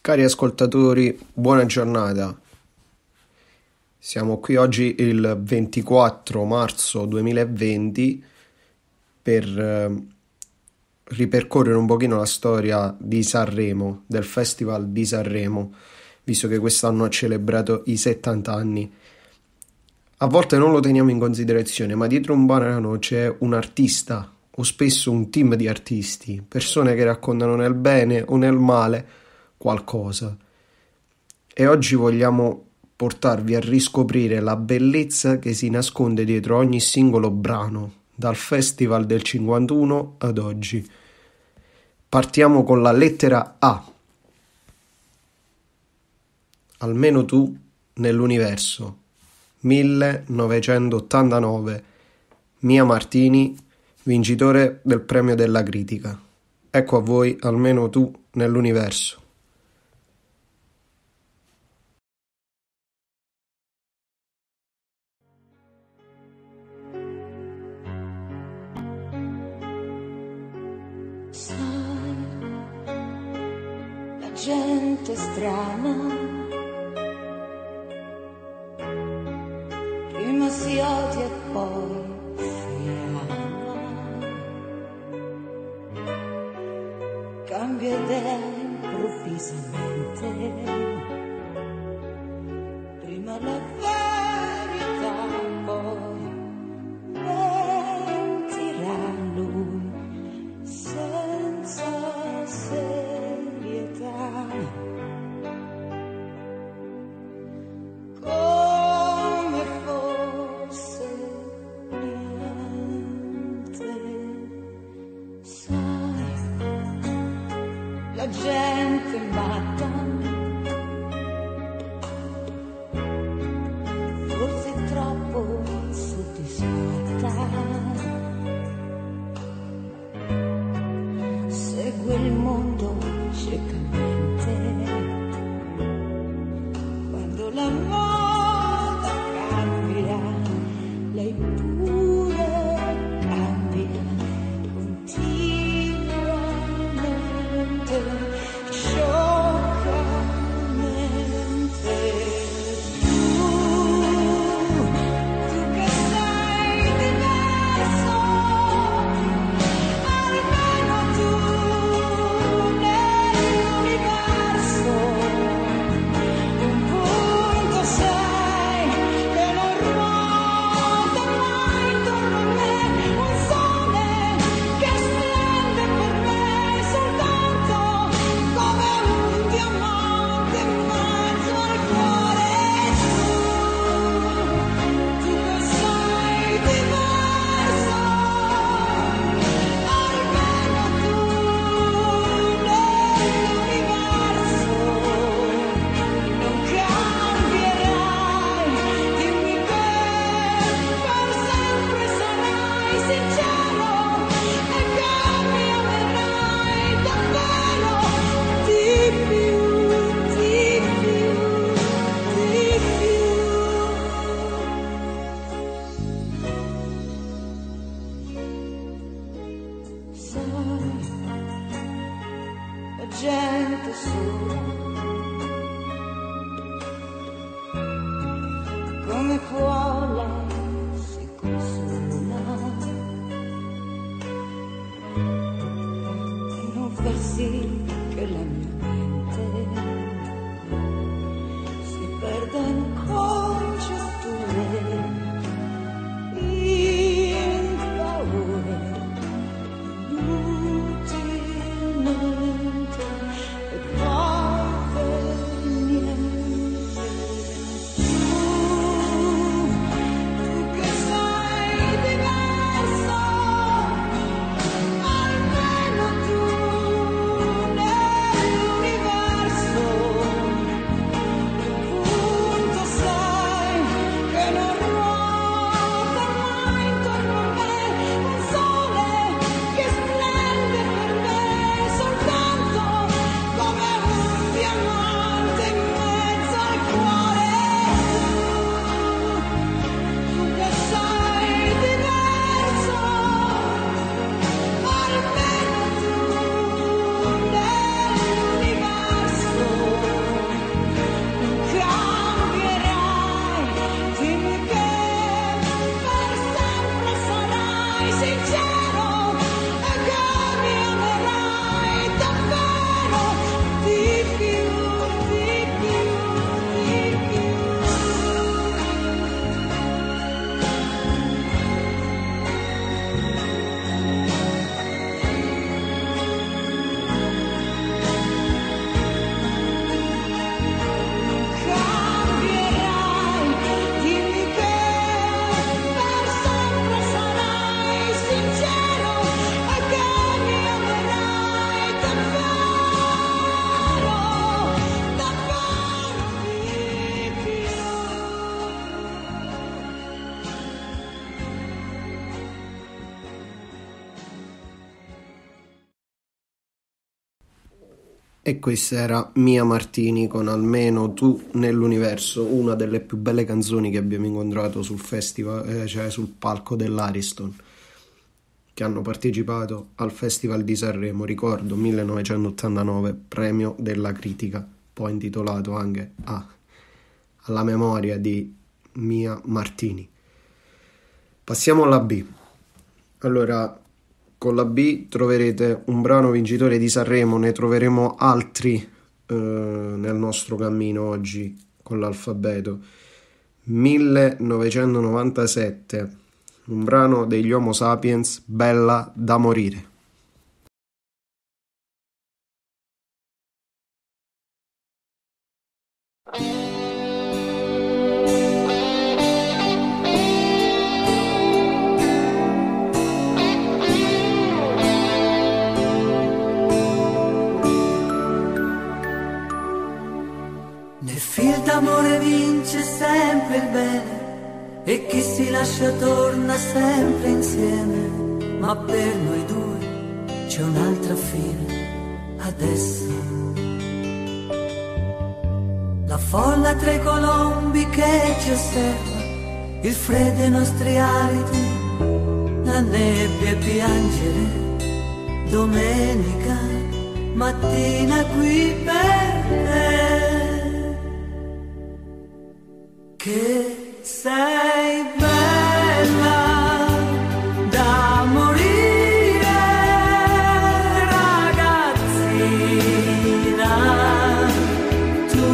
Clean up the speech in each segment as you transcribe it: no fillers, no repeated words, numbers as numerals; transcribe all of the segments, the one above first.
Cari ascoltatori, buona giornata. Siamo qui oggi il 24 marzo 2020 per ripercorrere un pochino la storia di Sanremo, del Festival di Sanremo, visto che quest'anno ha celebrato i 70 anni. A volte non lo teniamo in considerazione, ma dietro un brano c'è un artista, o spesso un team di artisti, persone che raccontano nel bene o nel male qualcosa. E oggi vogliamo portarvi a riscoprire la bellezza che si nasconde dietro ogni singolo brano, dal Festival del 51 ad oggi. Partiamo con la lettera A. Almeno tu nell'universo. 1989. Mia Martini, vincitore del premio della critica. Ecco a voi Almeno tu nell'universo. Gente strana, prima si odia e poi si ama, cambia idea improvvisamente, prima la verità, poi mentirà lui senza come fosse niente. Sai, la gente matta, forse troppo soddisfatta, segue il mondo ciecamente. Quando la moda cambia, lei pure cambia continuamente, scioccamente. Tu che sei diverso, almeno tu nell'universo. Un punto sei che non ruota mai intorno a me, un sole che splende per me soltanto come un diamante in mezzo al cuore. Tu che sei diverso, almeno tu nell'universo. Non cambierai, dimmi che per sempre sarai sincero e che mi amerai davvero di più, di più, di più. Sai, la gente sola, come può lei si consola e non far sì che la mia mente si perda in congetture, in paure, inutilmente, e poi E questa era Mia Martini con Almeno tu nell'universo, una delle più belle canzoni che abbiamo incontrato sul festival, cioè sul palco dell'Ariston, che hanno partecipato al Festival di Sanremo, ricordo 1989, premio della critica, poi intitolato anche alla memoria di Mia Martini. Passiamo alla B. Allora, con la B troverete un brano vincitore di Sanremo, ne troveremo altri nel nostro cammino oggi con l'alfabeto. 1997, un brano degli Homo Sapiens, Bella da morire. L'amore vince sempre il bene e chi si lascia torna sempre insieme, ma per noi due c'è un'altra fine adesso. La folla tra i colombi che ci osserva, il freddo ai nostri aliti, la nebbia e piangere, domenica mattina qui per te. Che sei bella da morire, ragazzina, tu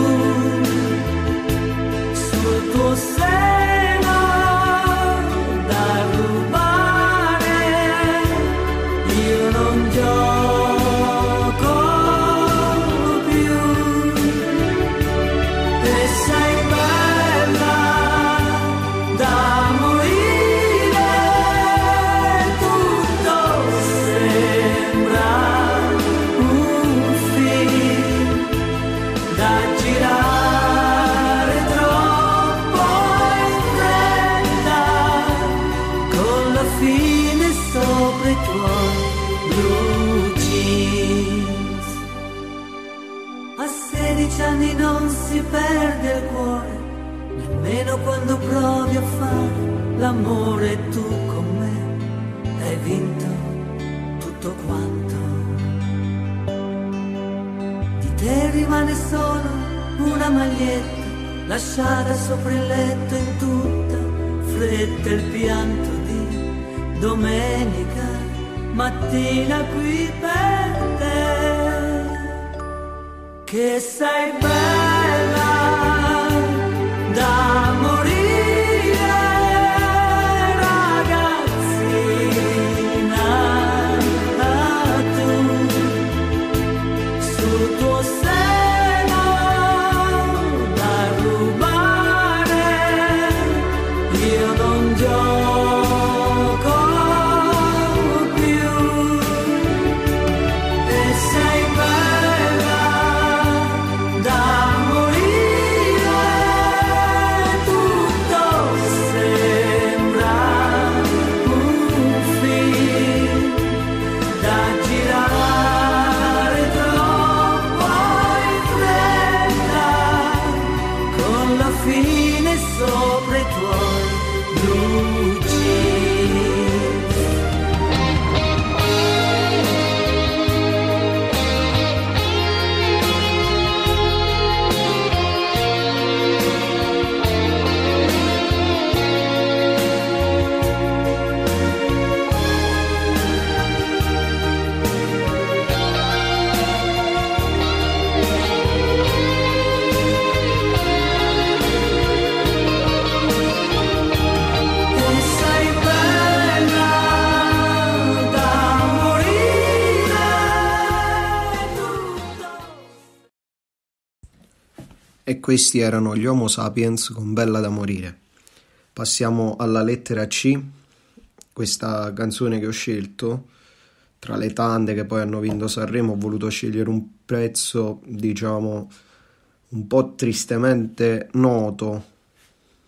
sul tuo seno da rubare, io non gioco più, e sei da morire, tutto sembra un film da girare troppo in fretta, con la fine sopra i tuoi blue jeans. A 16 anni non si perde il cuore, nemmeno quando provi a fare l'amore, e tu con me hai vinto tutto quanto. Di te rimane solo una maglietta lasciata sopra il letto, in tutta fretta il pianto di domenica mattina qui per te. Che sei bella da morire, ragazzina, tu sul tuo seno da rubare, io non gioco più, e sei bella da sopra i tuoi blue jeans. E questi erano gli Homo Sapiens con Bella da morire. Passiamo alla lettera C. Questa canzone che ho scelto, tra le tante che poi hanno vinto Sanremo, ho voluto scegliere un pezzo, diciamo, un po' tristemente noto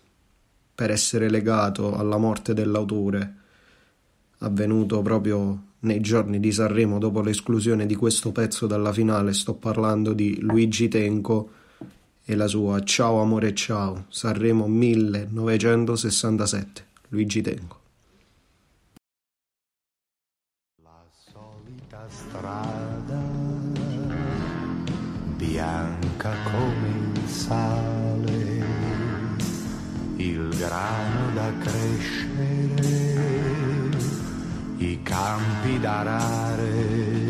per essere legato alla morte dell'autore, avvenuto proprio nei giorni di Sanremo dopo l'esclusione di questo pezzo dalla finale. Sto parlando di Luigi Tenco e la sua Ciao amore ciao, Sanremo 1967. Luigi Tenco. La solita strada, bianca come il sale, il grano da crescere, i campi da arare,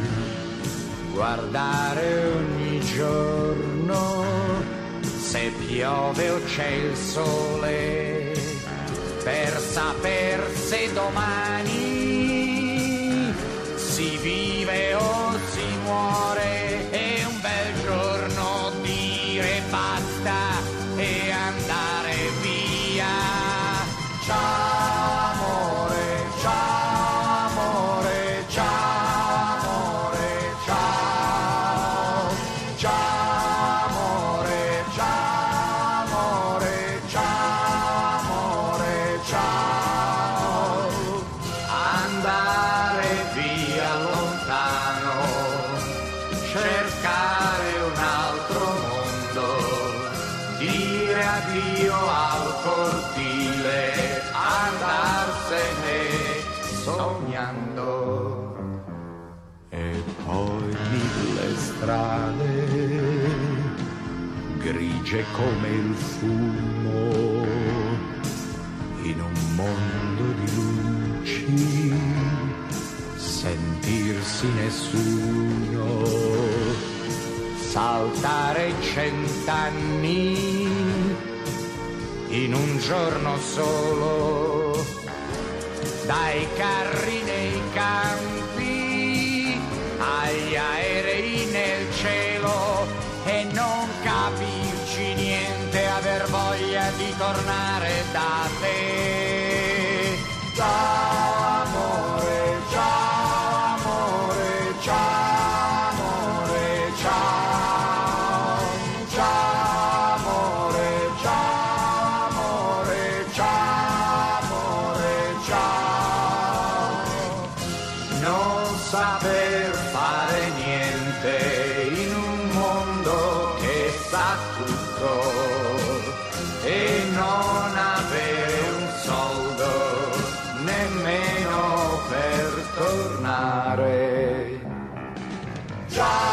guardare ogni giorno se piove o c'è il sole, per saper se domani si vive o si muore. È un bel giorno dire basta e andare via. Ciao amore, ciao amore, ciao amore, ciao. Ciao amore, ciao amore, ciao amore, ciao. Andare via lontano, cercare un altro mondo, dire addio al cortile, andarsene sognando. E poi 1000 strade, grigie come il fumo, in un mondo di luci, sentirsi nessuno, saltare 100 anni in un giorno solo, dai carri nei campi agli aerei nel cielo, e non capirci niente, aver voglia di tornare da te. Ciao amore, ciao amore, ciao amore, ciao. Ciao amore, ciao amore, ciao amore, ciao. Non saper fare niente in un mondo che sa tutto, e non avere un soldo nemmeno per tornare. Ciao